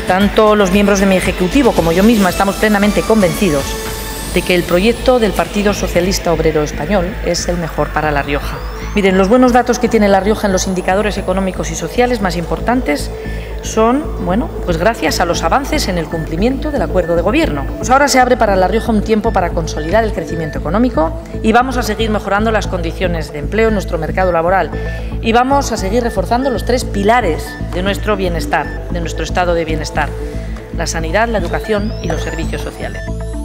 Tanto los miembros de mi ejecutivo como yo misma estamos plenamente convencidos de que el proyecto del Partido Socialista Obrero Español es el mejor para La Rioja. Miren, los buenos datos que tiene La Rioja en los indicadores económicos y sociales más importantes son, pues gracias a los avances en el cumplimiento del acuerdo de gobierno. Pues ahora se abre para La Rioja un tiempo para consolidar el crecimiento económico y vamos a seguir mejorando las condiciones de empleo en nuestro mercado laboral y vamos a seguir reforzando los 3 pilares de nuestro bienestar, de nuestro estado de bienestar: la sanidad, la educación y los servicios sociales.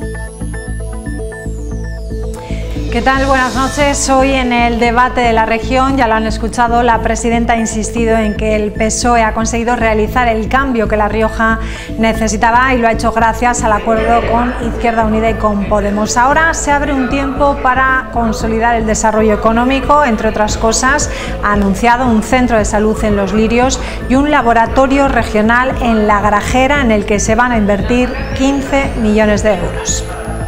¿Qué tal? Buenas noches. Hoy en el debate de la región, ya lo han escuchado, la presidenta ha insistido en que el PSOE ha conseguido realizar el cambio que La Rioja necesitaba y lo ha hecho gracias al acuerdo con Izquierda Unida y con Podemos. Ahora se abre un tiempo para consolidar el desarrollo económico, entre otras cosas, ha anunciado un centro de salud en Los Lirios y un laboratorio regional en La Grajera en el que se van a invertir 15 millones de euros.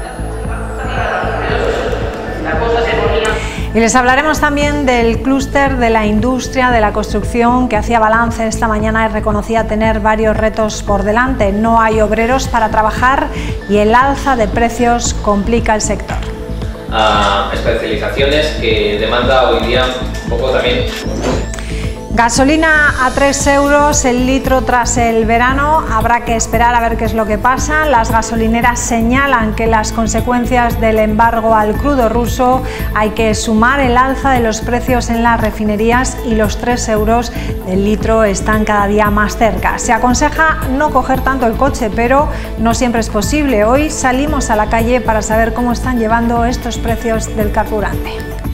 Y les hablaremos también del clúster de la industria de la construcción que hacía balance esta mañana y reconocía tener varios retos por delante. No hay obreros para trabajar y el alza de precios complica el sector. Especializaciones que demanda hoy día un poco también. Gasolina a 3 euros el litro tras el verano. Habrá que esperar a ver qué es lo que pasa. Las gasolineras señalan que las consecuencias del embargo al crudo ruso hay que sumar el alza de los precios en las refinerías y los 3 euros del litro están cada día más cerca. Se aconseja no coger tanto el coche, pero no siempre es posible. Hoy salimos a la calle para saber cómo están llevando estos precios del carburante.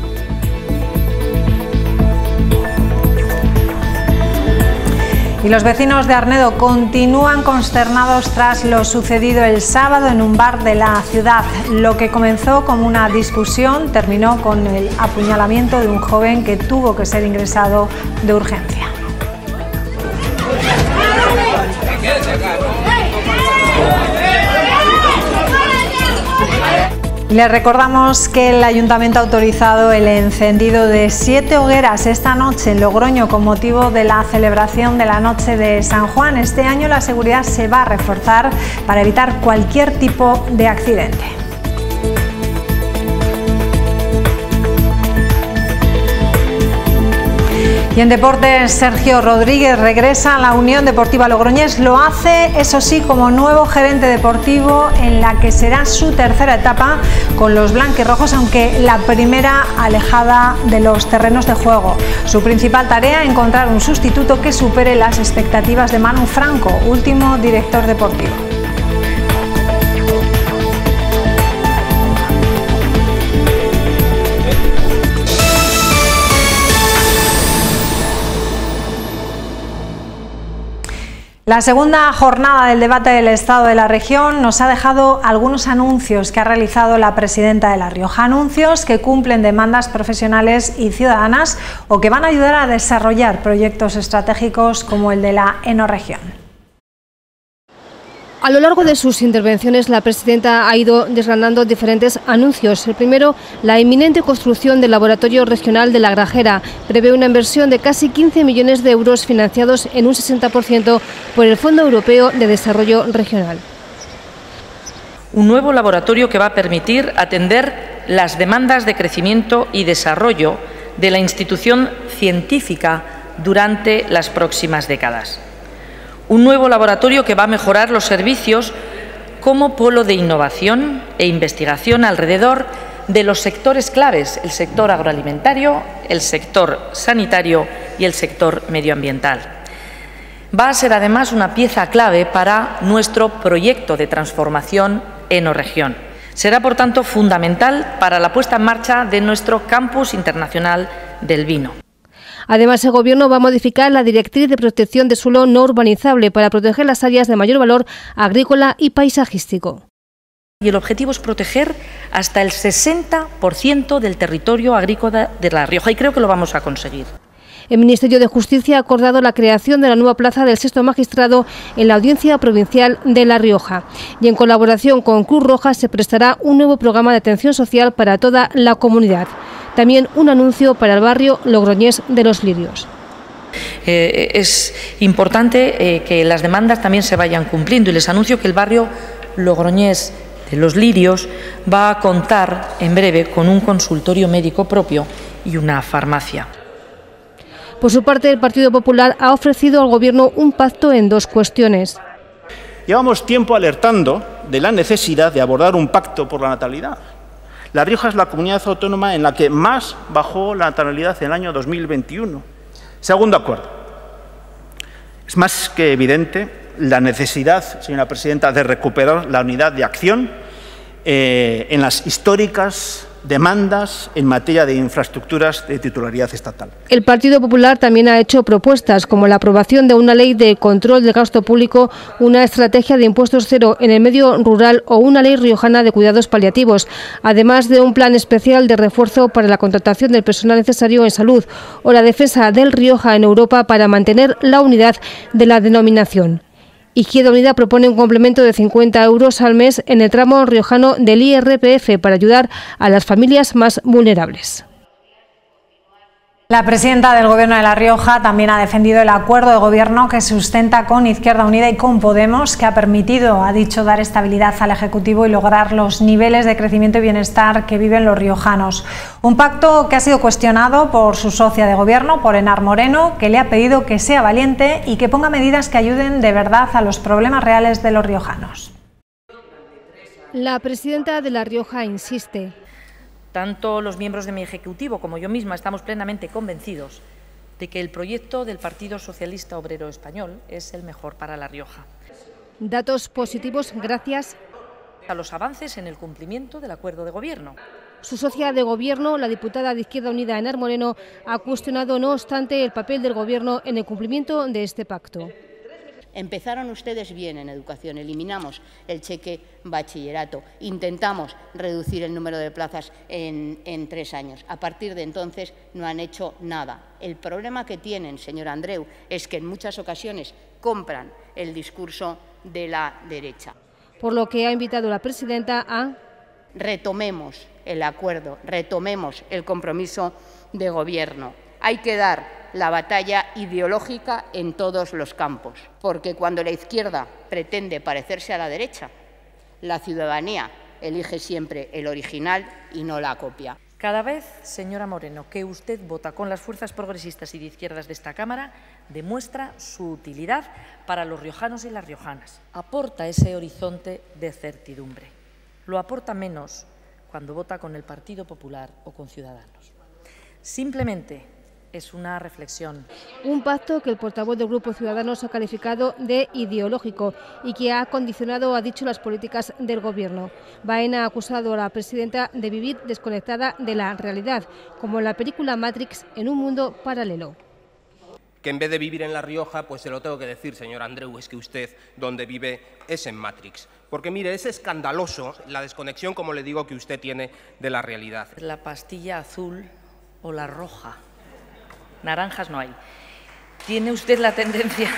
Y los vecinos de Arnedo continúan consternados tras lo sucedido el sábado en un bar de la ciudad. Lo que comenzó como una discusión terminó con el apuñalamiento de un joven que tuvo que ser ingresado de urgencia. Les recordamos que el Ayuntamiento ha autorizado el encendido de 7 hogueras esta noche en Logroño con motivo de la celebración de la Noche de San Juan. Este año la seguridad se va a reforzar para evitar cualquier tipo de accidente. Y en deportes, Sergio Rodríguez regresa a la Unión Deportiva Logroñés. Lo hace, eso sí, como nuevo gerente deportivo en la que será su tercera etapa con los blanquirrojos, aunque la primera alejada de los terrenos de juego. Su principal tarea, encontrar un sustituto que supere las expectativas de Manu Franco, último director deportivo. La segunda jornada del debate del Estado de la región nos ha dejado algunos anuncios que ha realizado la presidenta de La Rioja. Anuncios que cumplen demandas profesionales y ciudadanas o que van a ayudar a desarrollar proyectos estratégicos como el de la Enoregión. A lo largo de sus intervenciones, la presidenta ha ido desgranando diferentes anuncios. El primero, la inminente construcción del laboratorio regional de La Grajera. Prevé una inversión de casi 15 millones de euros financiados en un 60% por el Fondo Europeo de Desarrollo Regional. Un nuevo laboratorio que va a permitir atender las demandas de crecimiento y desarrollo de la institución científica durante las próximas décadas. Un nuevo laboratorio que va a mejorar los servicios como polo de innovación e investigación alrededor de los sectores claves, el sector agroalimentario, el sector sanitario y el sector medioambiental. Va a ser además una pieza clave para nuestro proyecto de transformación Enoregión. Será, por tanto, fundamental para la puesta en marcha de nuestro campus internacional del vino. Además, el Gobierno va a modificar la Directriz de Protección de Suelo no urbanizable para proteger las áreas de mayor valor agrícola y paisajístico. Y el objetivo es proteger hasta el 60% del territorio agrícola de La Rioja y creo que lo vamos a conseguir. El Ministerio de Justicia ha acordado la creación de la nueva plaza del sexto magistrado en la Audiencia Provincial de La Rioja. Y en colaboración con Cruz Roja se prestará un nuevo programa de atención social para toda la comunidad. También un anuncio para el barrio logroñés de Los Lirios. Es importante que las demandas también se vayan cumpliendo y les anuncio que el barrio logroñés de Los Lirios va a contar en breve con un consultorio médico propio y una farmacia. Por su parte, el Partido Popular ha ofrecido al Gobierno un pacto en dos cuestiones. Llevamos tiempo alertando de la necesidad de abordar un pacto por la natalidad. La Rioja es la comunidad autónoma en la que más bajó la natalidad en el año 2021. Segundo acuerdo. Es más que evidente la necesidad, señora presidenta, de recuperar la unidad de acción en las históricas demandas en materia de infraestructuras de titularidad estatal. El Partido Popular también ha hecho propuestas como la aprobación de una ley de control del gasto público, una estrategia de impuestos cero en el medio rural o una ley riojana de cuidados paliativos, además de un plan especial de refuerzo para la contratación del personal necesario en salud o la defensa del Rioja en Europa para mantener la unidad de la denominación. Izquierda Unida propone un complemento de 50 euros al mes en el tramo riojano del IRPF para ayudar a las familias más vulnerables. La presidenta del Gobierno de La Rioja también ha defendido el acuerdo de gobierno que sustenta con Izquierda Unida y con Podemos, que ha permitido, ha dicho, dar estabilidad al Ejecutivo y lograr los niveles de crecimiento y bienestar que viven los riojanos. Un pacto que ha sido cuestionado por su socia de Gobierno, por Enar Moreno, que le ha pedido que sea valiente y que ponga medidas que ayuden de verdad a los problemas reales de los riojanos. La presidenta de La Rioja insiste. Tanto los miembros de mi Ejecutivo como yo misma estamos plenamente convencidos de que el proyecto del Partido Socialista Obrero Español es el mejor para La Rioja. Datos positivos gracias a los avances en el cumplimiento del acuerdo de gobierno. Su socia de Gobierno, la diputada de Izquierda Unida, Enar Moreno, ha cuestionado, no obstante, el papel del Gobierno en el cumplimiento de este pacto. Empezaron ustedes bien en educación, eliminamos el cheque bachillerato, intentamos reducir el número de plazas en 3 años. A partir de entonces no han hecho nada. El problema que tienen, señor Andreu, es que en muchas ocasiones compran el discurso de la derecha. Por lo que ha invitado la presidenta a... Retomemos el acuerdo, retomemos el compromiso de Gobierno. Hay que dar la batalla ideológica en todos los campos, porque cuando la izquierda pretende parecerse a la derecha, la ciudadanía elige siempre el original y no la copia. Cada vez, señora Moreno, que usted vota con las fuerzas progresistas y de izquierdas de esta Cámara, demuestra su utilidad para los riojanos y las riojanas. Aporta ese horizonte de certidumbre. Lo aporta menos cuando vota con el Partido Popular o con Ciudadanos. Simplemente es una reflexión. Un pacto que el portavoz del Grupo Ciudadanos ha calificado de ideológico y que ha condicionado, ha dicho, las políticas del Gobierno. Baena ha acusado a la presidenta de vivir desconectada de la realidad, como en la película Matrix, en un mundo paralelo. Que en vez de vivir en La Rioja, pues se lo tengo que decir, señor Andreu, es que usted donde vive es en Matrix. Porque mire, es escandaloso la desconexión, como le digo, que usted tiene de la realidad. La pastilla azul o la roja. Naranjas no hay. Tiene usted la tendencia...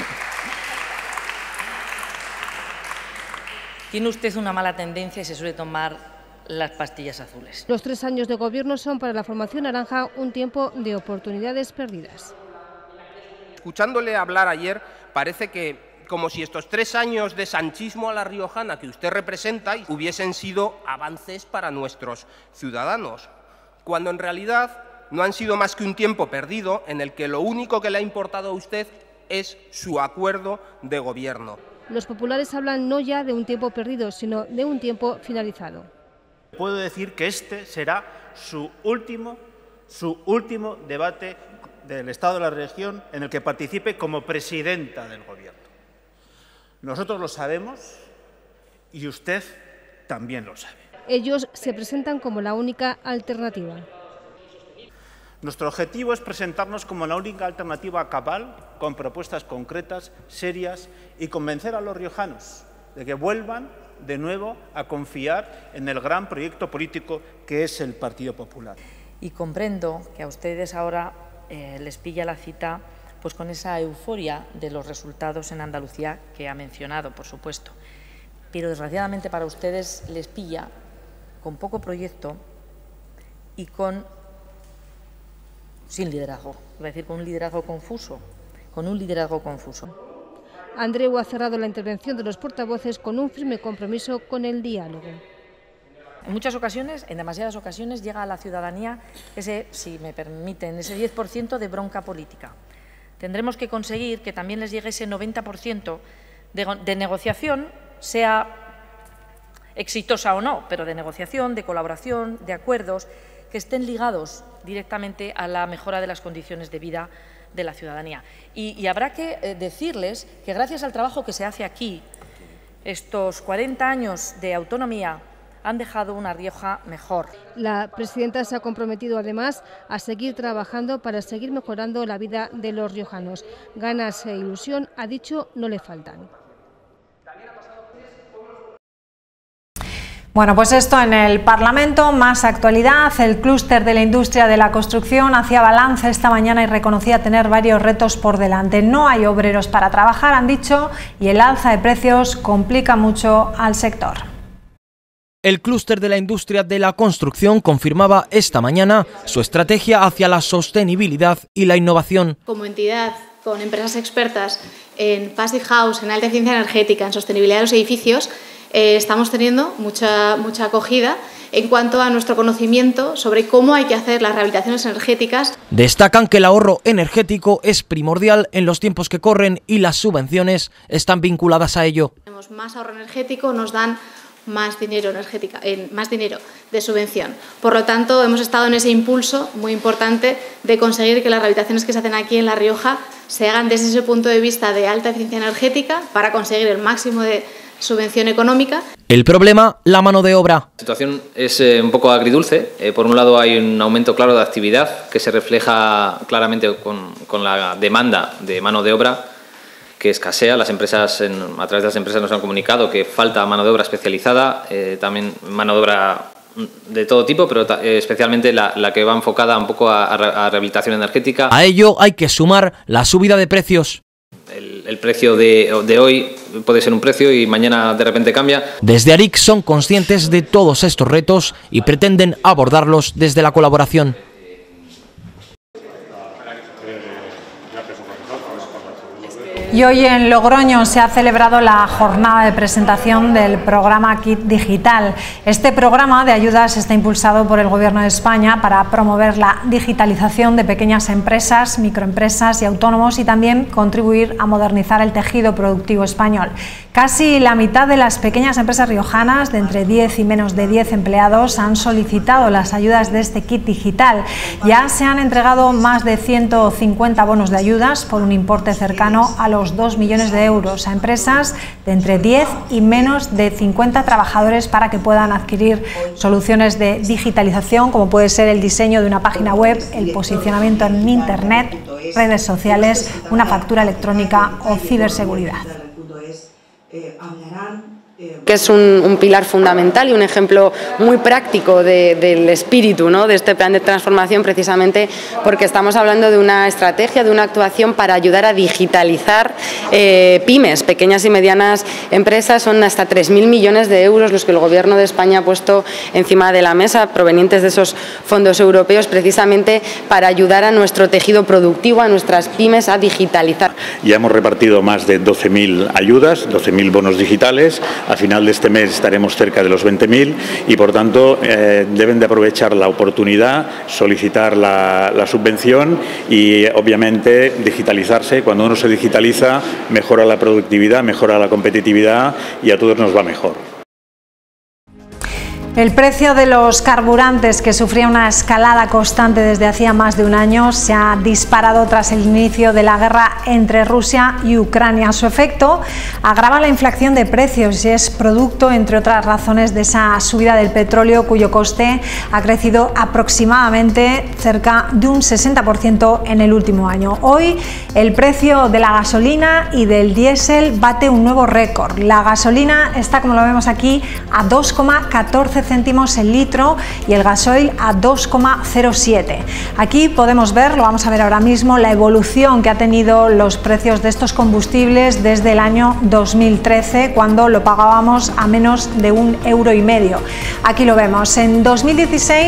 Tiene usted una mala tendencia y se suele tomar las pastillas azules. Los 3 años de gobierno son para la formación naranja un tiempo de oportunidades perdidas. Escuchándole hablar ayer, parece que como si estos 3 años de sanchismo a la riojana que usted representa hubiesen sido avances para nuestros ciudadanos, cuando en realidad no han sido más que un tiempo perdido en el que lo único que le ha importado a usted es su acuerdo de gobierno. Los populares hablan no ya de un tiempo perdido, sino de un tiempo finalizado. Puedo decir que este será su último debate del Estado de la región en el que participe como presidenta del Gobierno. Nosotros lo sabemos y usted también lo sabe. Ellos se presentan como la única alternativa. Nuestro objetivo es presentarnos como la única alternativa cabal, con propuestas concretas, serias, y convencer a los riojanos de que vuelvan de nuevo a confiar en el gran proyecto político que es el Partido Popular. Y comprendo que a ustedes ahora les pilla la cita pues con esa euforia de los resultados en Andalucía que ha mencionado, por supuesto. Pero desgraciadamente para ustedes les pilla con poco proyecto y con sin liderazgo, iba a decir con un liderazgo confuso, Andreu ha cerrado la intervención de los portavoces con un firme compromiso con el diálogo. En muchas ocasiones, en demasiadas ocasiones, llega a la ciudadanía ese, si me permiten, ese 10% de bronca política. Tendremos que conseguir que también les llegue ese 90% de negociación, sea exitosa o no, pero de negociación, de colaboración, de acuerdos que estén ligados directamente a la mejora de las condiciones de vida de la ciudadanía. Y habrá que decirles que gracias al trabajo que se hace aquí, estos 40 años de autonomía han dejado una Rioja mejor. La presidenta se ha comprometido además a seguir trabajando para seguir mejorando la vida de los riojanos. Ganas e ilusión, ha dicho, no le faltan. Bueno, pues esto en el Parlamento, más actualidad. El clúster de la industria de la construcción hacía balance esta mañana y reconocía tener varios retos por delante. No hay obreros para trabajar, han dicho, y el alza de precios complica mucho al sector. El clúster de la industria de la construcción confirmaba esta mañana su estrategia hacia la sostenibilidad y la innovación. Como entidad con empresas expertas en Passive House, en alta eficiencia energética, en sostenibilidad de los edificios, estamos teniendo mucha acogida en cuanto a nuestro conocimiento sobre cómo hay que hacer las rehabilitaciones energéticas. Destacan que el ahorro energético es primordial en los tiempos que corren y las subvenciones están vinculadas a ello. Tenemos más ahorro energético, nos dan más dinero de subvención. Por lo tanto, hemos estado en ese impulso muy importante de conseguir que las rehabilitaciones que se hacen aquí en La Rioja se hagan desde ese punto de vista de alta eficiencia energética para conseguir el máximo de subvención económica. El problema, la mano de obra. La situación es un poco agridulce. Por un lado hay un aumento claro de actividad que se refleja claramente con la demanda de mano de obra que escasea. Las empresas, a través de las empresas nos han comunicado que falta mano de obra especializada, también mano de obra de todo tipo, pero especialmente la que va enfocada un poco a rehabilitación energética. A ello hay que sumar la subida de precios. El precio de hoy puede ser un precio y mañana de repente cambia. Desde ARIC son conscientes de todos estos retos y pretenden abordarlos desde la colaboración. Y hoy en Logroño se ha celebrado la jornada de presentación del programa Kit Digital. Este programa de ayudas está impulsado por el Gobierno de España para promover la digitalización de pequeñas empresas, microempresas y autónomos y también contribuir a modernizar el tejido productivo español. Casi la mitad de las pequeñas empresas riojanas, de entre 10 y menos de 10 empleados, han solicitado las ayudas de este Kit Digital. Ya se han entregado más de 150 bonos de ayudas por un importe cercano a los 2 millones de euros a empresas de entre 10 y menos de 50 trabajadores para que puedan adquirir soluciones de digitalización, como puede ser el diseño de una página web, el posicionamiento en Internet, redes sociales, una factura electrónica o ciberseguridad. Que es un pilar fundamental y un ejemplo muy práctico del espíritu, ¿no?, de este plan de transformación, precisamente porque estamos hablando de una estrategia, de una actuación para ayudar a digitalizar pymes, pequeñas y medianas empresas. Son hasta 3.000 millones de euros los que el Gobierno de España ha puesto encima de la mesa, provenientes de esos fondos europeos, precisamente para ayudar a nuestro tejido productivo, a nuestras pymes, a digitalizar. Ya hemos repartido más de 12.000 ayudas, 12.000 bonos digitales. Al final de este mes estaremos cerca de los 20.000 y, por tanto, deben de aprovechar la oportunidad, solicitar la subvención y, obviamente, digitalizarse. Cuando uno se digitaliza, mejora la productividad, mejora la competitividad y a todos nos va mejor. El precio de los carburantes, que sufría una escalada constante desde hacía más de un año, se ha disparado tras el inicio de la guerra entre Rusia y Ucrania. Su efecto agrava la inflación de precios y es producto, entre otras razones, de esa subida del petróleo, cuyo coste ha crecido aproximadamente cerca de un 60% en el último año. Hoy el precio de la gasolina y del diésel bate un nuevo récord. La gasolina está, como lo vemos aquí, a 2,14 céntimos el litro y el gasoil a 2,07. Aquí podemos ver, lo vamos a ver ahora mismo, la evolución que ha tenido los precios de estos combustibles desde el año 2013, cuando lo pagábamos a menos de 1,5 €. Aquí lo vemos. En 2016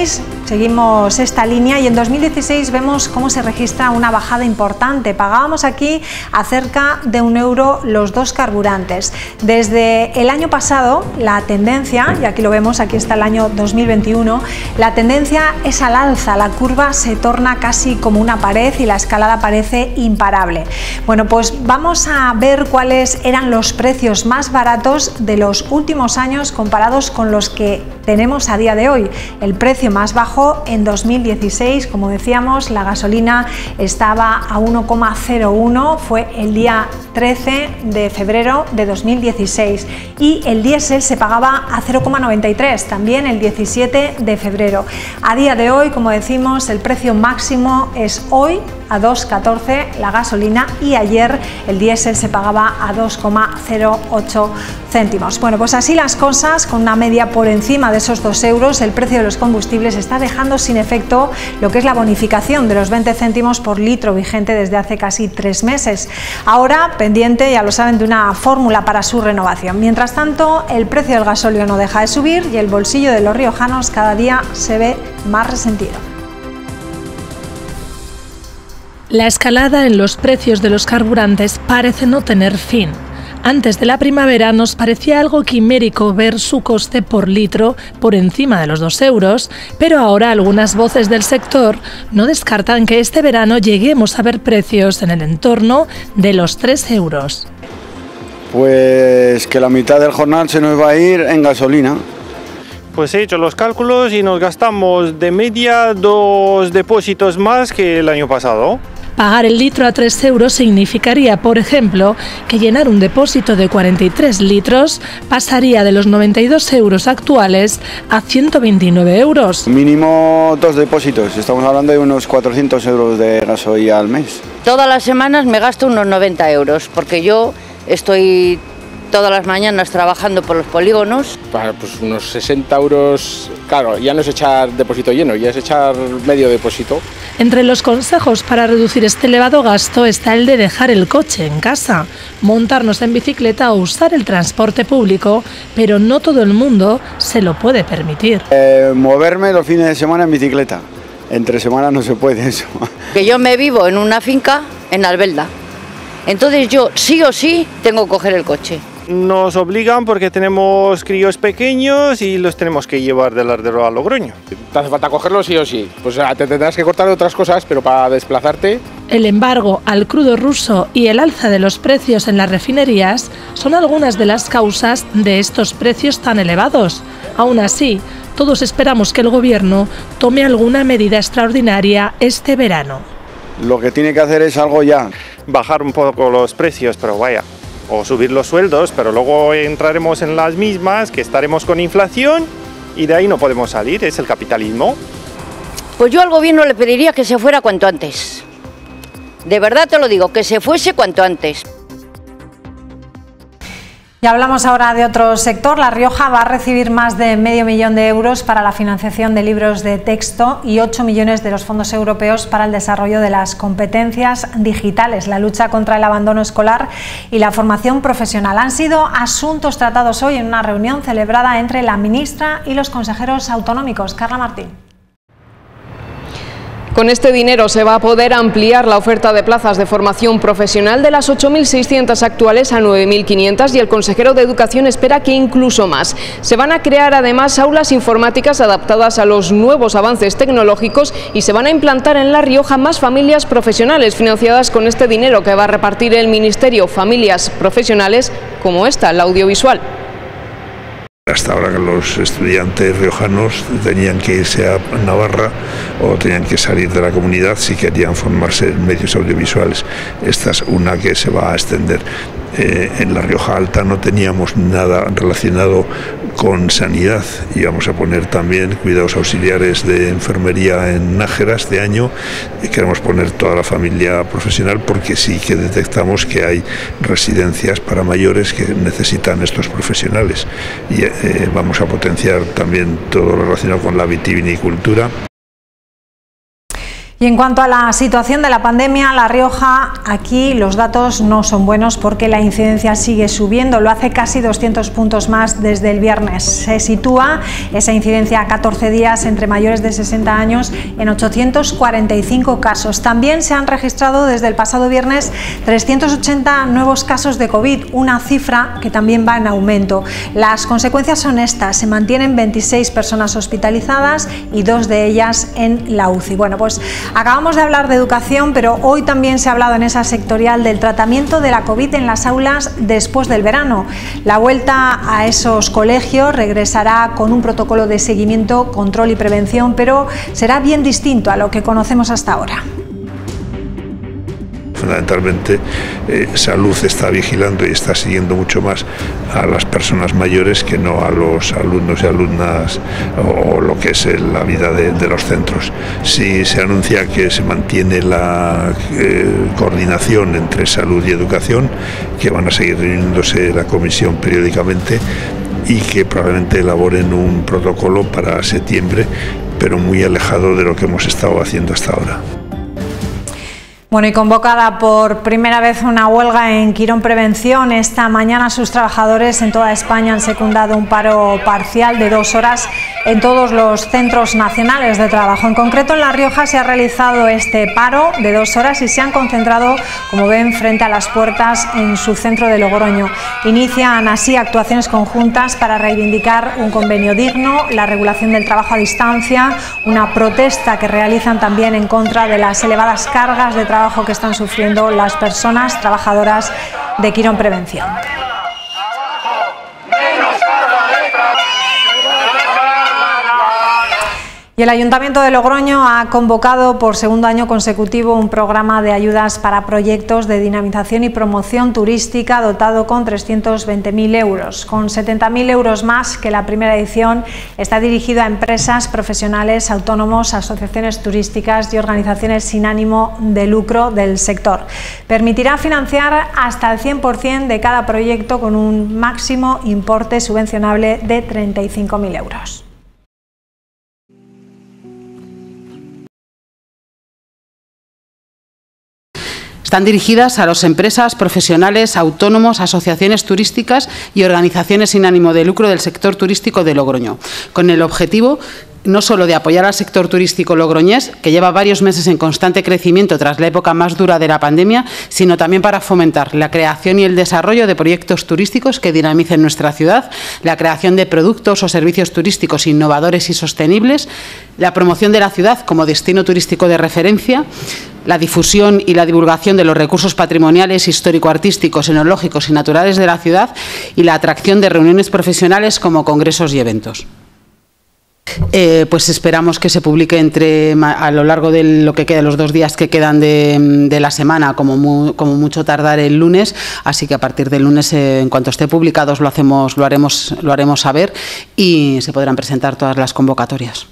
Seguimos esta línea y en 2016 vemos cómo se registra una bajada importante. Pagábamos aquí a cerca de €1 los dos carburantes. Desde el año pasado la tendencia, y aquí lo vemos, aquí está el año 2021, la tendencia es al alza, la curva se torna casi como una pared y la escalada parece imparable. Bueno, pues vamos a ver cuáles eran los precios más baratos de los últimos años comparados con los que tenemos a día de hoy. El precio más bajo en 2016, como decíamos, la gasolina estaba a 1,01, fue el día 13 de febrero de 2016 y el diésel se pagaba a 0,93, también el 17 de febrero. A día de hoy, como decimos, el precio máximo es hoy a 2,14 la gasolina y ayer el diésel se pagaba a 2,08 céntimos. Bueno, pues así las cosas, con una media por encima de esos €2, el precio de los combustibles está dejando sin efecto lo que es la bonificación de los 20 céntimos por litro vigente desde hace casi 3 meses. Ahora, pendiente, ya lo saben, de una fórmula para su renovación. Mientras tanto, el precio del gasóleo no deja de subir y el bolsillo de los riojanos cada día se ve más resentido. La escalada en los precios de los carburantes parece no tener fin. Antes de la primavera nos parecía algo quimérico ver su coste por litro por encima de los €2, pero ahora algunas voces del sector no descartan que este verano lleguemos a ver precios en el entorno de los €3. Pues que la mitad del jornal se nos va a ir en gasolina. Pues he hecho los cálculos y nos gastamos de media 2 depósitos más que el año pasado. Pagar el litro a €3 significaría, por ejemplo, que llenar un depósito de 43 litros pasaría de los €92 actuales a €129. Mínimo 2 depósitos, estamos hablando de unos €400 de gasoil al mes. Todas las semanas me gasto unos €90, porque yo estoy todas las mañanas trabajando por los polígonos. Pues unos €60, claro, ya no es echar depósito lleno, ya es echar medio depósito. Entre los consejos para reducir este elevado gasto está el de dejar el coche en casa, montarnos en bicicleta o usar el transporte público, pero no todo el mundo se lo puede permitir. Moverme los fines de semana en bicicleta, entre semanas no se puede eso. Que yo me vivo en una finca en Albelda, entonces yo sí o sí tengo que coger el coche. Nos obligan porque tenemos críos pequeños y los tenemos que llevar del Lardero a Logroño. Te hace falta cogerlo sí o sí, pues te tendrás que cortar de otras cosas, pero para desplazarte... El embargo al crudo ruso y el alza de los precios en las refinerías son algunas de las causas de estos precios tan elevados. Aún así, todos esperamos que el Gobierno tome alguna medida extraordinaria este verano. Lo que tiene que hacer es algo ya. Bajar un poco los precios, pero vaya, o subir los sueldos, pero luego entraremos en las mismas, que estaremos con inflación y de ahí no podemos salir, es el capitalismo. Pues yo al Gobierno le pediría que se fuera cuanto antes. De verdad te lo digo, que se fuese cuanto antes. Y hablamos ahora de otro sector. La Rioja va a recibir más de medio millón de euros para la financiación de libros de texto y 8 millones de los fondos europeos para el desarrollo de las competencias digitales, la lucha contra el abandono escolar y la formación profesional. Han sido asuntos tratados hoy en una reunión celebrada entre la ministra y los consejeros autonómicos. Carla Martín. Con este dinero se va a poder ampliar la oferta de plazas de formación profesional de las 8.600 actuales a 9.500 y el consejero de Educación espera que incluso más. Se van a crear además aulas informáticas adaptadas a los nuevos avances tecnológicos y se van a implantar en La Rioja más familias profesionales financiadas con este dinero que va a repartir el Ministerio, familias profesionales como esta, la audiovisual. Hasta ahora los estudiantes riojanos tenían que irse a Navarra o tenían que salir de la comunidad si querían formarse en medios audiovisuales. Esta es una que se va a extender. En La Rioja Alta no teníamos nada relacionado con sanidad. Íbamos a poner también cuidados auxiliares de enfermería en Nájeras de año y queremos poner toda la familia profesional porque sí que detectamos que hay residencias para mayores que necesitan estos profesionales y vamos a potenciar también todo lo relacionado con la vitivinicultura. Y en cuanto a la situación de la pandemia, La Rioja, aquí los datos no son buenos porque la incidencia sigue subiendo, lo hace casi 200 puntos más desde el viernes. Se sitúa esa incidencia a 14 días entre mayores de 60 años en 845 casos. También se han registrado desde el pasado viernes 380 nuevos casos de COVID, una cifra que también va en aumento. Las consecuencias son estas: se mantienen 26 personas hospitalizadas y 2 de ellas en la UCI. Bueno, pues acabamos de hablar de educación, pero hoy también se ha hablado en esa sectorial del tratamiento de la COVID en las aulas después del verano. La vuelta a esos colegios regresará con un protocolo de seguimiento, control y prevención, pero será bien distinto a lo que conocemos hasta ahora. Fundamentalmente, salud está vigilando y está siguiendo mucho más a las personas mayores que no a los alumnos y alumnas o lo que es la vida de los centros. Si se anuncia que se mantiene la coordinación entre salud y educación, que van a seguir reuniéndose la comisión periódicamente y que probablemente elaboren un protocolo para septiembre, pero muy alejado de lo que hemos estado haciendo hasta ahora. Bueno, y convocada por primera vez una huelga en Quirón Prevención, esta mañana sus trabajadores en toda España han secundado un paro parcial de 2 horas en todos los centros nacionales de trabajo. En concreto, en La Rioja se ha realizado este paro de 2 horas y se han concentrado, como ven, frente a las puertas en su centro de Logroño. Inician así actuaciones conjuntas para reivindicar un convenio digno, la regulación del trabajo a distancia, una protesta que realizan también en contra de las elevadas cargas de trabajo que están sufriendo las personas trabajadoras de Quirón Prevención. Y el Ayuntamiento de Logroño ha convocado por segundo año consecutivo un programa de ayudas para proyectos de dinamización y promoción turística dotado con 320.000 euros. Con 70.000 euros más que la primera edición, está dirigido a empresas, profesionales, autónomos, asociaciones turísticas y organizaciones sin ánimo de lucro del sector. Permitirá financiar hasta el 100% de cada proyecto con un máximo importe subvencionable de 35.000 euros. Están dirigidas a las empresas, profesionales, autónomos, asociaciones turísticas y organizaciones sin ánimo de lucro del sector turístico de Logroño, con el objetivo no solo de apoyar al sector turístico logroñés, que lleva varios meses en constante crecimiento tras la época más dura de la pandemia, sino también para fomentar la creación y el desarrollo de proyectos turísticos que dinamicen nuestra ciudad, la creación de productos o servicios turísticos innovadores y sostenibles, la promoción de la ciudad como destino turístico de referencia, la difusión y la divulgación de los recursos patrimoniales, histórico-artísticos, enológicos y naturales de la ciudad y la atracción de reuniones profesionales como congresos y eventos. Pues esperamos que se publique a lo largo de lo que queda, los 2 días que quedan de la semana, como mucho tardar el lunes, así que a partir del lunes, en cuanto esté publicados, lo haremos saber y se podrán presentar todas las convocatorias.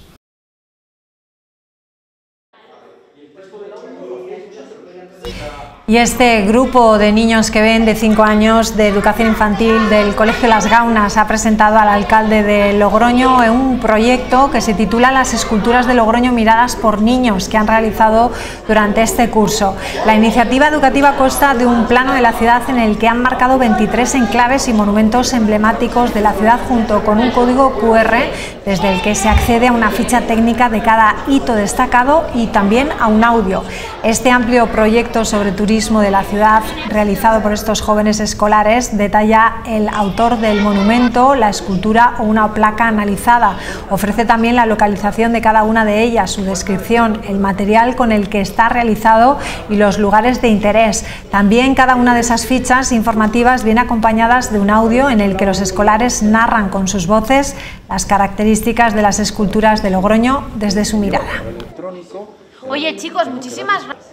Y este grupo de niños que ven de 5 años de educación infantil del Colegio Las Gaunas ha presentado al alcalde de Logroño un proyecto que se titula Las esculturas de Logroño miradas por niños, que han realizado durante este curso. La iniciativa educativa consta de un plano de la ciudad en el que han marcado 23 enclaves y monumentos emblemáticos de la ciudad, junto con un código QR desde el que se accede a una ficha técnica de cada hito destacado y también a un audio. Este amplio proyecto sobre turismo de la ciudad, realizado por estos jóvenes escolares, detalla el autor del monumento, la escultura o una placa analizada. Ofrece también la localización de cada una de ellas, su descripción, el material con el que está realizado y los lugares de interés. También cada una de esas fichas informativas viene acompañadas de un audio en el que los escolares narran con sus voces las características de las esculturas de Logroño desde su mirada. Oye, chicos, muchísimas gracias.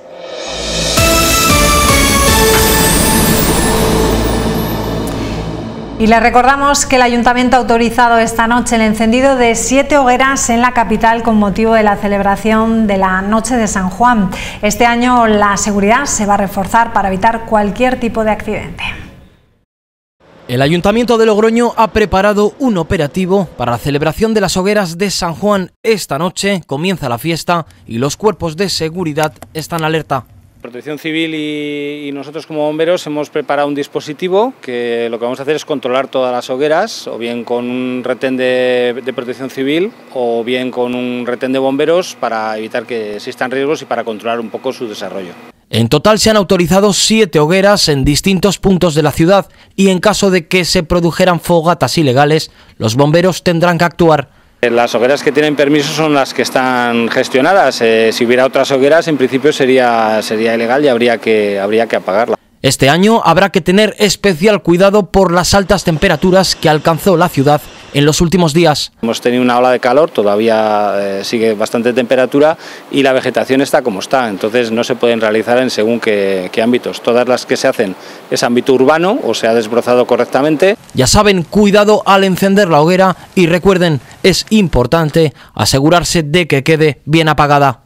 Y les recordamos que el Ayuntamiento ha autorizado esta noche el encendido de 7 hogueras en la capital con motivo de la celebración de la Noche de San Juan. Este año la seguridad se va a reforzar para evitar cualquier tipo de accidente. El Ayuntamiento de Logroño ha preparado un operativo para la celebración de las hogueras de San Juan. Esta noche comienza la fiesta y los cuerpos de seguridad están alerta. Protección Civil y nosotros como bomberos hemos preparado un dispositivo que lo que vamos a hacer es controlar todas las hogueras, o bien con un retén de Protección Civil o bien con un retén de bomberos para evitar que existan riesgos y para controlar un poco su desarrollo. En total se han autorizado 7 hogueras en distintos puntos de la ciudad y en caso de que se produjeran fogatas ilegales, los bomberos tendrán que actuar. Las hogueras que tienen permiso son las que están gestionadas. Si hubiera otras hogueras, en principio sería ilegal y habría que apagarla. Este año habrá que tener especial cuidado por las altas temperaturas que alcanzó la ciudad en los últimos días. Hemos tenido una ola de calor, todavía sigue bastante temperatura y la vegetación está como está, entonces no se pueden realizar en según qué ámbitos. Todas las que se hacen es ámbito urbano o se ha desbrozado correctamente. Ya saben, cuidado al encender la hoguera y recuerden, es importante asegurarse de que quede bien apagada.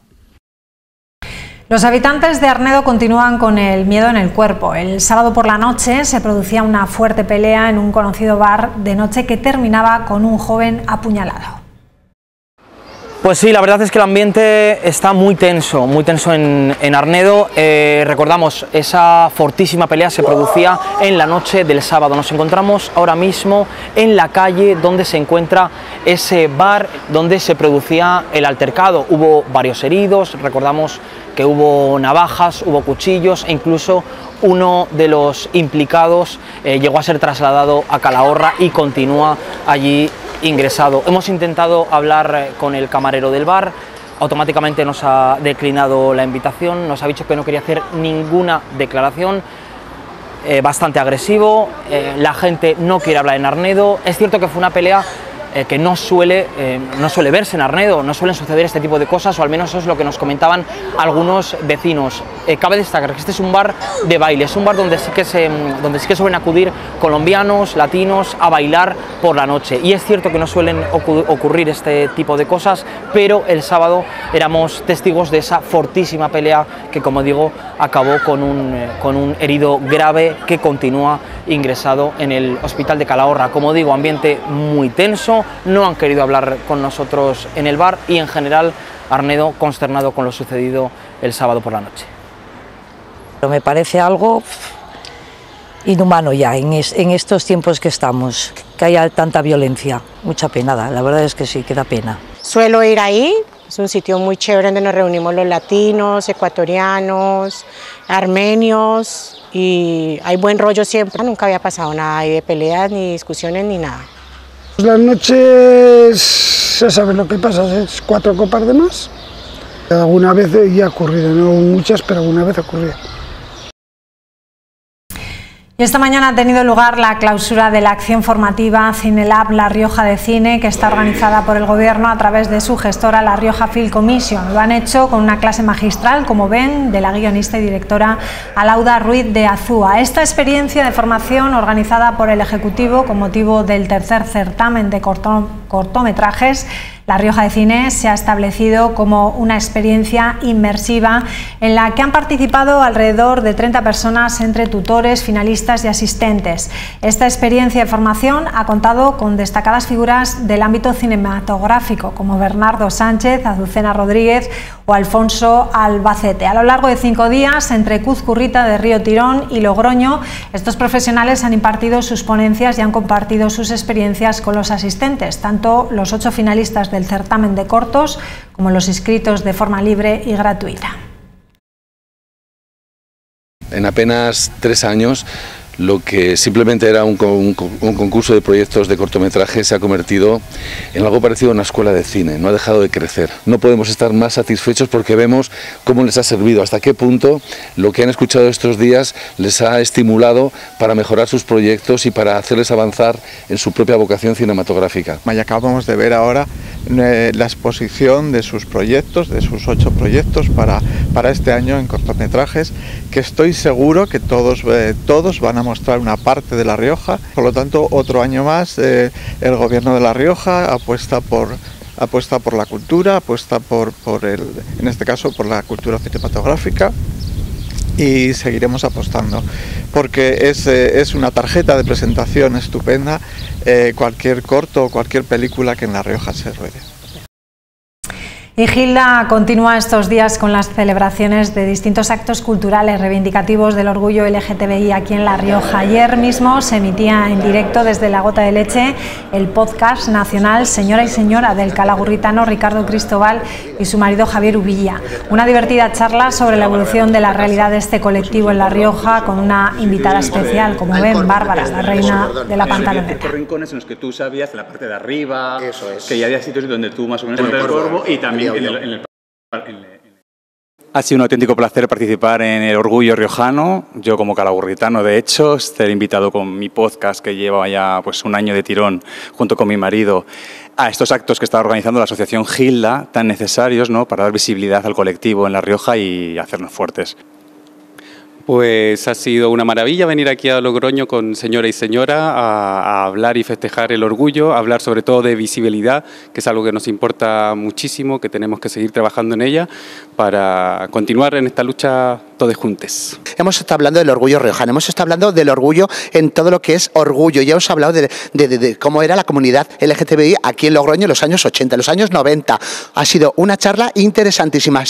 Los habitantes de Arnedo continúan con el miedo en el cuerpo. El sábado por la noche se producía una fuerte pelea en un conocido bar de noche que terminaba con un joven apuñalado. Pues sí, la verdad es que el ambiente está muy tenso en Arnedo. Recordamos, esa fortísima pelea se producía en la noche del sábado. Nos encontramos ahora mismo en la calle donde se encuentra ese bar donde se producía el altercado. Hubo varios heridos, recordamos que hubo navajas, hubo cuchillos e incluso uno de los implicados llegó a ser trasladado a Calahorra y continúa allí ingresado. Hemos intentado hablar con el camarero del bar, automáticamente nos ha declinado la invitación, nos ha dicho que no quería hacer ninguna declaración, bastante agresivo, la gente no quiere hablar en Arnedo. Es cierto que fue una pelea que no suele verse en Arnedo, no suelen suceder este tipo de cosas, o al menos eso es lo que nos comentaban algunos vecinos. Cabe destacar que este es un bar de baile, es un bar donde sí que suelen acudir colombianos, latinos a bailar por la noche, y es cierto que no suelen ocurrir este tipo de cosas, pero el sábado éramos testigos de esa fortísima pelea que, como digo, acabó con un herido grave que continúa ingresado en el hospital de Calahorra. Como digo, ambiente muy tenso, no han querido hablar con nosotros en el bar y en general Arnedo consternado con lo sucedido el sábado por la noche. Me parece algo inhumano ya en estos tiempos que estamos, que haya tanta violencia, mucha pena, la verdad es que sí, que da pena. Suelo ir ahí, es un sitio muy chévere donde nos reunimos los latinos, ecuatorianos, armenios y hay buen rollo siempre, nunca había pasado nada de peleas, ni discusiones, ni nada. Las noches, ya sabes lo que pasa, es 4 copas de más. Alguna vez ya ha ocurrido, no muchas, pero alguna vez ha ocurrido. Y esta mañana ha tenido lugar la clausura de la acción formativa CineLab La Rioja de Cine, que está organizada por el Gobierno a través de su gestora La Rioja Film Commission. Lo han hecho con una clase magistral, como ven, de la guionista y directora Alauda Ruiz de Azúa. Esta experiencia de formación organizada por el Ejecutivo con motivo del tercer certamen de cortometrajes La Rioja de Cine se ha establecido como una experiencia inmersiva en la que han participado alrededor de 30 personas entre tutores, finalistas y asistentes. Esta experiencia de formación ha contado con destacadas figuras del ámbito cinematográfico como Bernardo Sánchez, Azucena Rodríguez o Alfonso Albacete. A lo largo de 5 días, entre Cuzcurrita de Río Tirón y Logroño, estos profesionales han impartido sus ponencias y han compartido sus experiencias con los asistentes, tanto los 8 finalistas del certamen de cortos como los inscritos de forma libre y gratuita. En apenas 3 años, lo que simplemente era un concurso de proyectos de cortometraje se ha convertido en algo parecido a una escuela de cine, no ha dejado de crecer. No podemos estar más satisfechos porque vemos cómo les ha servido, hasta qué punto lo que han escuchado estos días les ha estimulado para mejorar sus proyectos y para hacerles avanzar en su propia vocación cinematográfica. Y acabamos de ver ahora la exposición de sus proyectos, de sus 8 proyectos para este año en cortometrajes, que estoy seguro que todos van a mostrar una parte de La Rioja. Por lo tanto, otro año más el Gobierno de La Rioja apuesta por la cultura, apuesta en este caso por la cultura cinematográfica, y seguiremos apostando, porque es una tarjeta de presentación estupenda cualquier corto o cualquier película que en La Rioja se ruede. Y Gilda continúa estos días con las celebraciones de distintos actos culturales reivindicativos del orgullo LGTBI aquí en La Rioja. Ayer mismo se emitía en directo desde La Gota de Leche el podcast nacional Señora y Señora del calagurritano Ricardo Cristóbal y su marido Javier Ubilla. Una divertida charla sobre la evolución de la realidad de este colectivo en La Rioja con una invitada especial, como ven, Bárbara, la reina de la pantaloneta. Rincones en los que tú sabías en la parte de arriba, que ya había sitios donde tú más o menos encuentras el corvo y también Ha sido un auténtico placer participar en el Orgullo Riojano. Yo como calagurritano, de hecho, estar invitado con mi podcast que lleva ya pues un año de tirón junto con mi marido a estos actos que está organizando la Asociación Gilda, tan necesarios, ¿no?, para dar visibilidad al colectivo en La Rioja y hacernos fuertes. Pues ha sido una maravilla venir aquí a Logroño con Señora y Señora a hablar y festejar el orgullo, a hablar sobre todo de visibilidad, que es algo que nos importa muchísimo, que tenemos que seguir trabajando en ella para continuar en esta lucha todos juntos. Hemos estado hablando del orgullo riojano, hemos estado hablando del orgullo en todo lo que es orgullo, ya hemos hablado de cómo era la comunidad LGTBI aquí en Logroño en los años 80, en los años 90. Ha sido una charla interesantísima.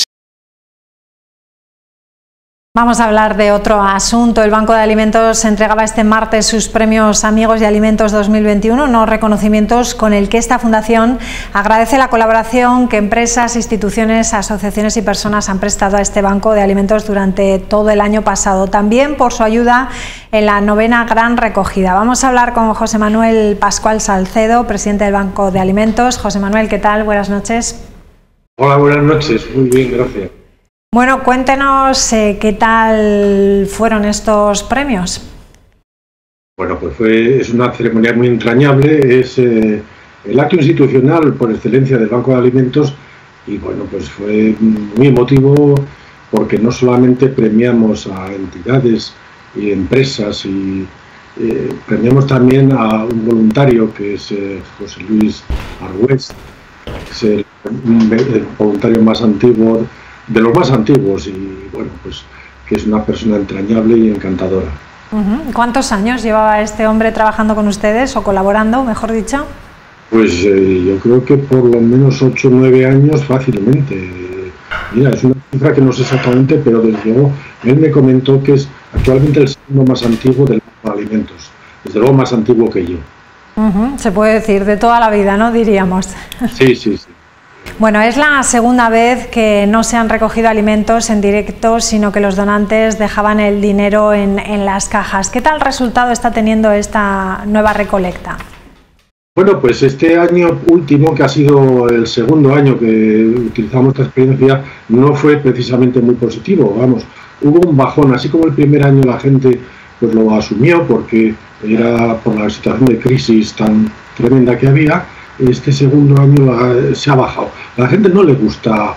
Vamos a hablar de otro asunto. El Banco de Alimentos entregaba este martes sus premios Amigos de Alimentos 2021, unos reconocimientos con el que esta fundación agradece la colaboración que empresas, instituciones, asociaciones y personas han prestado a este Banco de Alimentos durante todo el año pasado, también por su ayuda en la 9ª gran recogida. Vamos a hablar con José Manuel Pascual Salcedo, presidente del Banco de Alimentos. José Manuel, ¿qué tal? Buenas noches. Hola, buenas noches. Muy bien, gracias. Bueno, cuéntenos qué tal fueron estos premios. Bueno, pues es una ceremonia muy entrañable, es el acto institucional por excelencia del Banco de Alimentos y bueno, pues fue muy emotivo porque no solamente premiamos a entidades y empresas y premiamos también a un voluntario que es José Luis Argüés, que es el voluntario más antiguo de los más antiguos y bueno, pues que es una persona entrañable y encantadora. ¿Cuántos años llevaba este hombre trabajando con ustedes o colaborando, mejor dicho? Pues yo creo que por lo menos 8 o 9 años fácilmente. Mira, es una cifra que no sé exactamente, pero desde luego él me comentó que es actualmente el segundo más antiguo del Banco de Alimentos, desde luego más antiguo que yo. Se puede decir, de toda la vida, ¿no? Diríamos. Sí, sí, sí. Bueno, es la segunda vez que no se han recogido alimentos en directo, sino que los donantes dejaban el dinero en las cajas. ¿Qué tal resultado está teniendo esta nueva recolecta? Bueno, pues este año último, que ha sido el segundo año que utilizamos esta experiencia, no fue precisamente muy positivo. Vamos, hubo un bajón, así como el primer año la gente pues lo asumió porque era por la situación de crisis tan tremenda que había. Este segundo año se ha bajado. A la gente no le gusta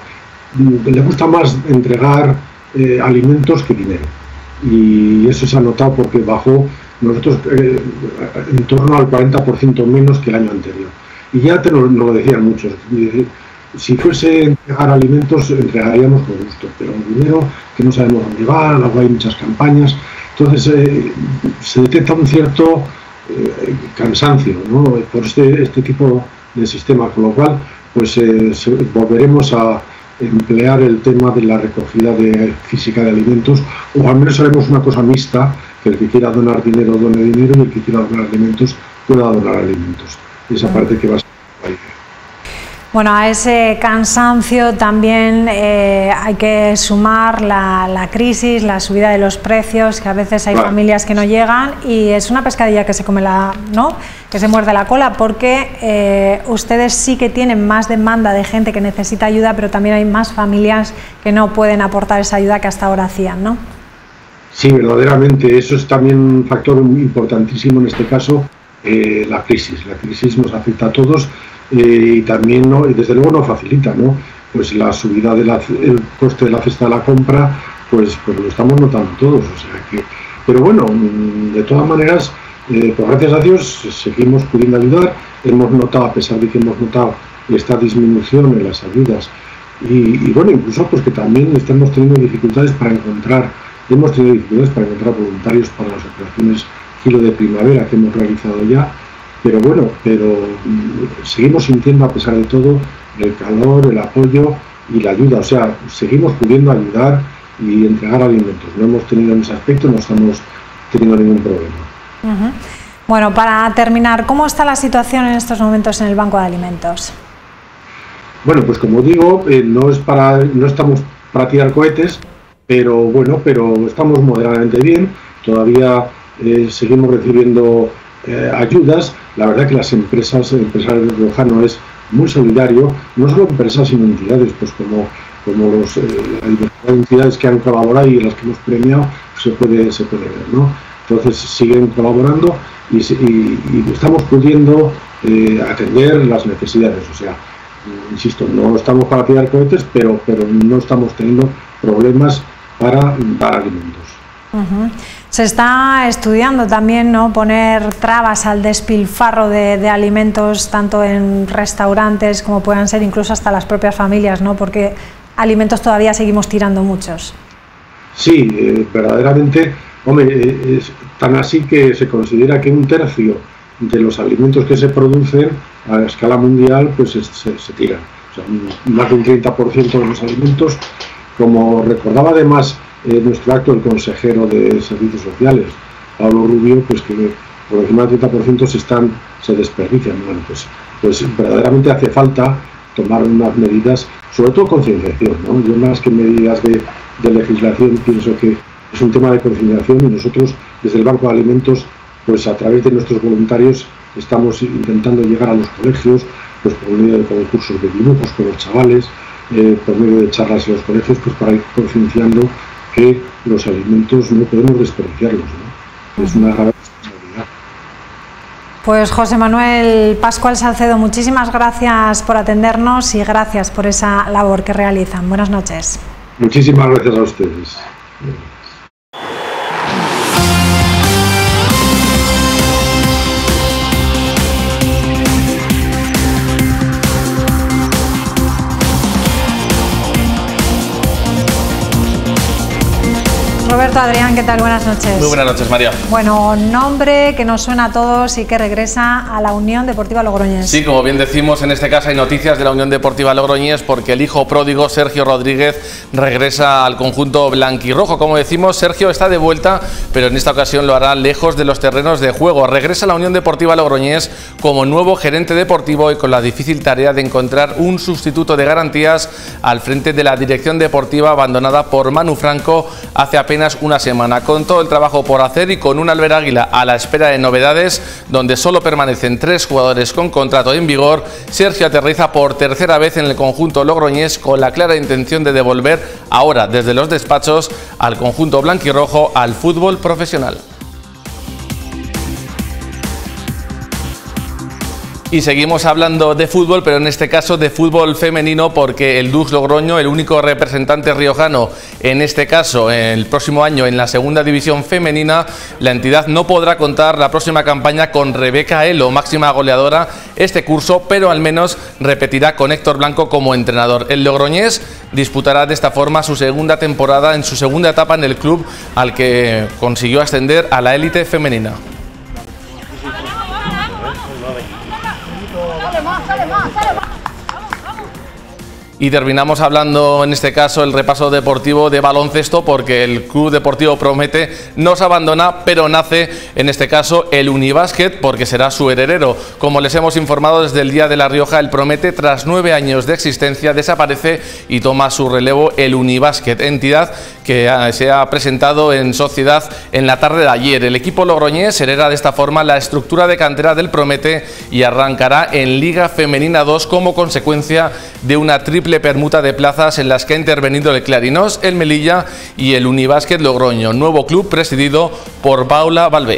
más entregar alimentos que dinero. Y eso se ha notado porque bajó nosotros en torno al 40% menos que el año anterior. Y ya nos lo decían muchos. Si fuese entregar alimentos, entregaríamos con gusto, pero el dinero que no sabemos dónde va, luego hay muchas campañas. Entonces se detecta un cierto cansancio, ¿no?, por este tipo de sistema, con lo cual pues volveremos a emplear el tema de la recogida física de alimentos, o al menos haremos una cosa mixta, que el que quiera donar dinero done dinero y el que quiera donar alimentos pueda donar alimentos. Esa parte que va a ser la idea. Bueno, a ese cansancio también hay que sumar la crisis, la subida de los precios, que a veces hay familias que no llegan y es una pescadilla que se come que se muerde la cola, porque ustedes sí que tienen más demanda de gente que necesita ayuda, pero también hay más familias que no pueden aportar esa ayuda que hasta ahora hacían, ¿no? Sí, verdaderamente, eso es también un factor muy importantísimo en este caso, la crisis. La crisis nos afecta a todos. Y también desde luego no facilita, ¿no? Pues la subida del coste de la cesta de la compra, pues lo estamos notando todos, o sea que, pero bueno, de todas maneras, pues gracias a Dios seguimos pudiendo ayudar. Hemos notado, a pesar de que hemos notado esta disminución en las ayudas y bueno, incluso pues que también estamos teniendo dificultades para encontrar Hemos tenido dificultades para encontrar voluntarios para las operaciones Giro de Primavera que hemos realizado ya, pero bueno, seguimos sintiendo a pesar de todo el calor, el apoyo y la ayuda, o sea, seguimos pudiendo ayudar y entregar alimentos. No hemos tenido en ese aspecto, no estamos teniendo ningún problema. Bueno, para terminar, ¿cómo está la situación en estos momentos en el Banco de Alimentos? Bueno, pues como digo, no estamos para tirar cohetes, pero estamos moderadamente bien. Todavía seguimos recibiendo ayudas. La verdad que las empresarios riojanos es muy solidario, no solo empresas sino entidades, pues como las entidades que han colaborado y las que hemos premiado, se puede ver, ¿no? Entonces siguen colaborando y estamos pudiendo atender las necesidades. O sea, insisto, no estamos para tirar cohetes, pero no estamos teniendo problemas para dar alimentos. Se está estudiando también, ¿no?, poner trabas al despilfarro de alimentos, tanto en restaurantes como puedan ser incluso hasta las propias familias, ¿no?, porque alimentos todavía seguimos tirando muchos. Sí, verdaderamente, hombre, es tan así que se considera que 1/3 de los alimentos que se producen a escala mundial pues se tiran. O sea, más de un 30% de los alimentos, como recordaba además nuestro acto el consejero de Servicios Sociales, Pablo Rubio, pues que por encima del 30% se desperdician. Bueno, pues verdaderamente hace falta tomar unas medidas, sobre todo concienciación, ¿no? Yo más que medidas de legislación pienso que es un tema de concienciación y nosotros desde el Banco de Alimentos, pues a través de nuestros voluntarios estamos intentando llegar a los colegios, pues por medio de concursos de dibujos con los chavales, por medio de charlas en los colegios, pues para ir concienciando que los alimentos no podemos desperdiciarlos, ¿no? Es una grave responsabilidad. Pues José Manuel Pascual Salcedo, muchísimas gracias por atendernos y gracias por esa labor que realizan. Buenas noches. Muchísimas gracias a ustedes. Roberto, Adrián, ¿qué tal? Buenas noches. Muy buenas noches, María. Bueno, nombre que nos suena a todos y que regresa a la Unión Deportiva Logroñés. Sí, como bien decimos, en este caso hay noticias de la Unión Deportiva Logroñés porque el hijo pródigo, Sergio Rodríguez, regresa al conjunto blanquirrojo. Como decimos, Sergio está de vuelta, pero en esta ocasión lo hará lejos de los terrenos de juego. Regresa a la Unión Deportiva Logroñés como nuevo gerente deportivo y con la difícil tarea de encontrar un sustituto de garantías al frente de la dirección deportiva abandonada por Manu Franco hace apenas una semana. Con todo el trabajo por hacer y con un Albert Águila a la espera de novedades, donde solo permanecen 3 jugadores con contrato en vigor, Sergio aterriza por tercera vez en el conjunto logroñés con la clara intención de devolver ahora desde los despachos al conjunto blanquirrojo al fútbol profesional. Y seguimos hablando de fútbol, pero en este caso de fútbol femenino, porque el Dux Logroño, el único representante riojano, en este caso el próximo año en la segunda división femenina, la entidad no podrá contar la próxima campaña con Rebeca Elo, máxima goleadora este curso, pero al menos repetirá con Héctor Blanco como entrenador. El logroñés disputará de esta forma su segunda temporada en su segunda etapa en el club, al que consiguió ascender a la élite femenina. Y terminamos hablando en este caso el repaso deportivo de baloncesto, porque el Club Deportivo Promete nos abandona, pero nace en este caso el Unibásquet, porque será su heredero. Como les hemos informado desde el Día de La Rioja, el Promete, tras 9 años de existencia, desaparece y toma su relevo el Unibásquet, entidad que se ha presentado en sociedad en la tarde de ayer. El equipo logroñés hereda de esta forma la estructura de cantera del Promete y arrancará en Liga Femenina 2 como consecuencia de una triple permuta de plazas en las que ha intervenido el Clarinós, el Melilla y el Unibásquet Logroño, nuevo club presidido por Paula Balbé.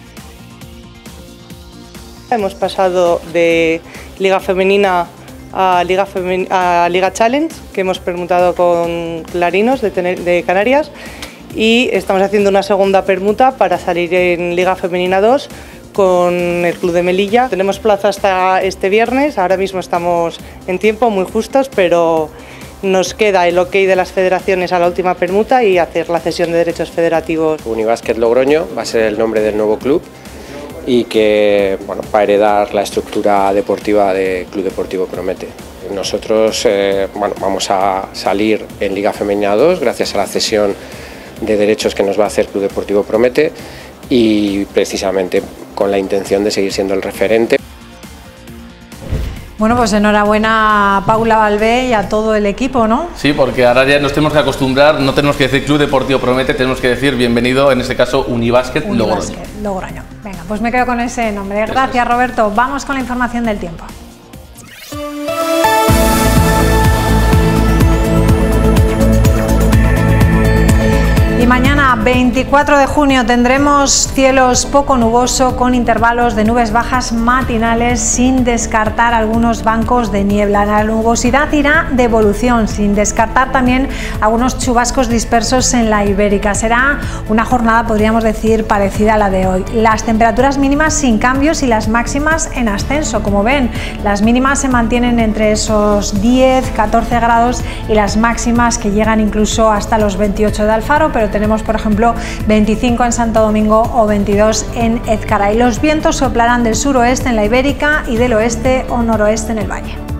Hemos pasado de Liga Femenina a Liga Challenge, que hemos permutado con Clarinos de Canarias, y estamos haciendo una segunda permuta para salir en Liga Femenina 2 con el Club de Melilla. Tenemos plaza hasta este viernes, ahora mismo estamos en tiempo, muy justos, pero Nos queda el ok de las federaciones a la última permuta y hacer la cesión de derechos federativos. Unibásquet Logroño va a ser el nombre del nuevo club y que va a heredar la estructura deportiva de Club Deportivo Promete. Nosotros vamos a salir en Liga Femenina 2 gracias a la cesión de derechos que nos va a hacer Club Deportivo Promete y precisamente con la intención de seguir siendo el referente. Bueno, pues enhorabuena a Paula Balbé y a todo el equipo, ¿no? Sí, porque ahora ya nos tenemos que acostumbrar, no tenemos que decir Club Deportivo Promete, tenemos que decir bienvenido, en este caso, Unibásquet Logroño. Logroño. Venga, pues me quedo con ese nombre. Gracias, Roberto. Vamos con la información del tiempo. Y mañana, 24 de junio, tendremos cielos poco nuboso con intervalos de nubes bajas matinales, sin descartar algunos bancos de niebla. La nubosidad irá de evolución, sin descartar también algunos chubascos dispersos en la Ibérica. Será una jornada, podríamos decir, parecida a la de hoy. Las temperaturas mínimas sin cambios y las máximas en ascenso. Como ven, las mínimas se mantienen entre esos 10-14 grados y las máximas que llegan incluso hasta los 28 de Alfaro, pero tenemos, por ejemplo, 25 en Santo Domingo o 22 en Ezcaray. Los vientos soplarán del suroeste en la Ibérica y del oeste o noroeste en el valle.